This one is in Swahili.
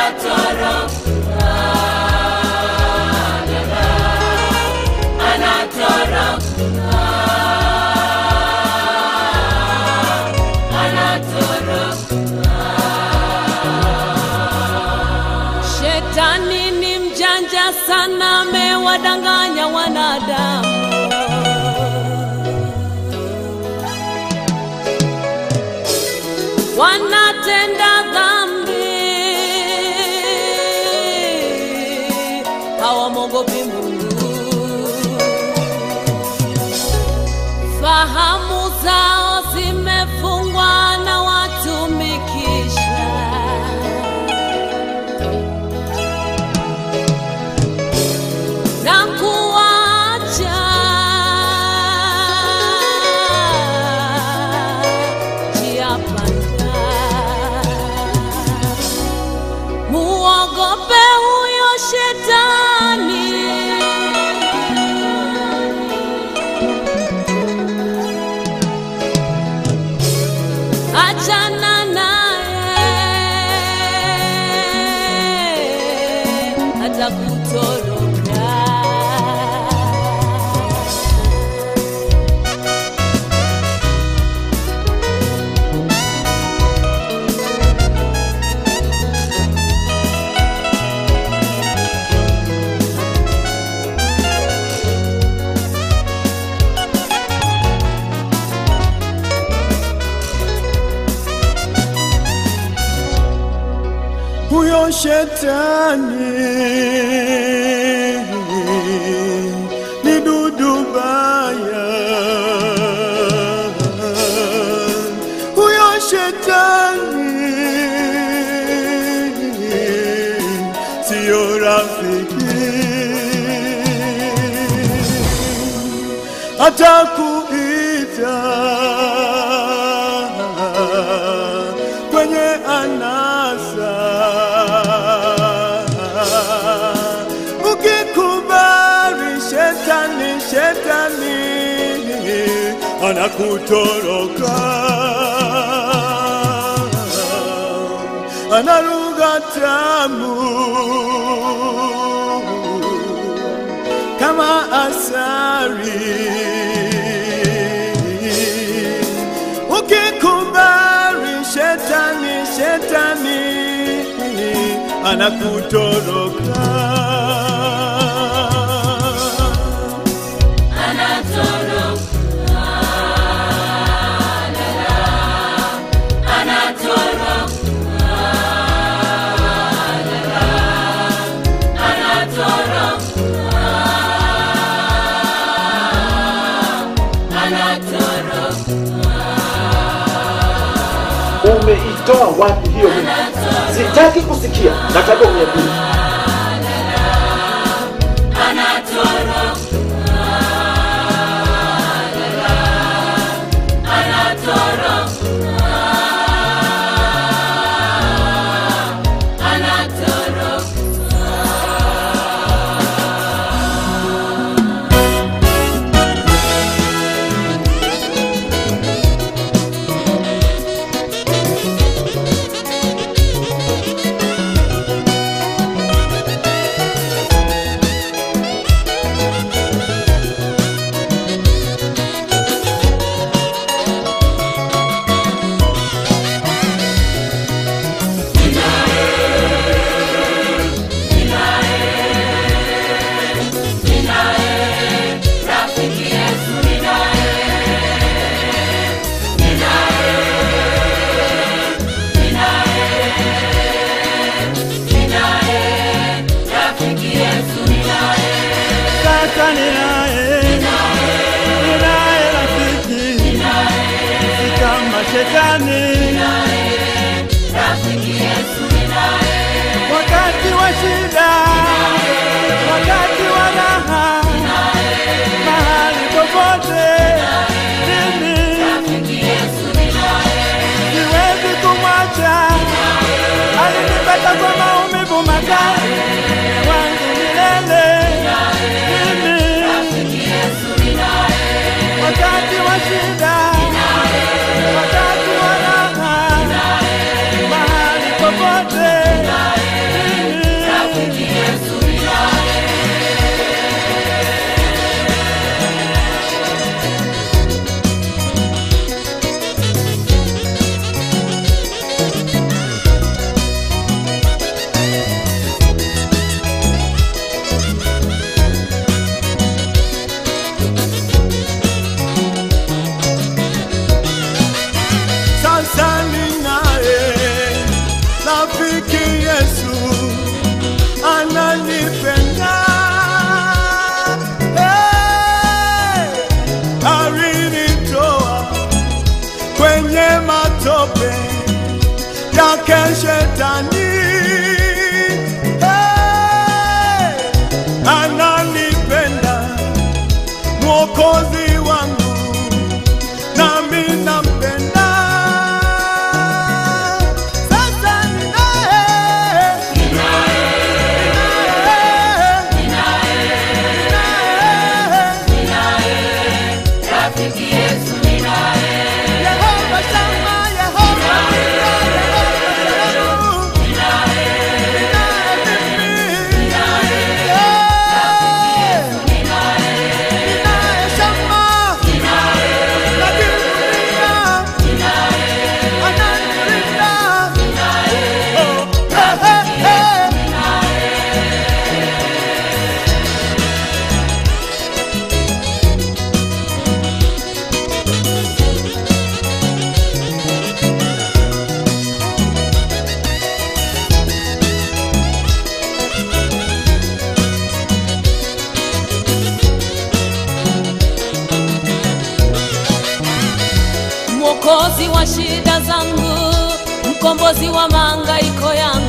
Shetani ni mjanja sana, amewadanganya wanadamu. Wanatenda dhambi, hawamwogopi Mungu. Fahamu zao zimefungwa na watumikisha. Na kuacha njia panda. Muogope huyo Shetani. Achana naye, atakutoroka. Huyo Shetani ni dudu baya. Huyo Shetani siyo rafiki. Atakuita kwenye anasa. Ukikubali Shetani anakutoroka. Ana lugha tamu kama asali. Ukikubali Shetani anakutoroka. Umeitoa wapi hiyo mimi? Sitaki kusikia. Nataka uniambie. Shetani wakati wa shida, wakati wa raha, mahali popote mimi siwezi kumwacha. Alinipata kwa maumivu makali wangu milele. Mimi wakati wa shida, wakati wa raha, mahali popote rafiki Yesu ananipenda. Alinitoa kwenye matope yake Shetani. Ananipenda Mwokozi wangu, nami nampenda. Sasa ninaye rafiki Yesu ninaye. Yehova Shama, Yehova Mwokozi wa shida zangu, mkombozi wa mahangaiko yangu.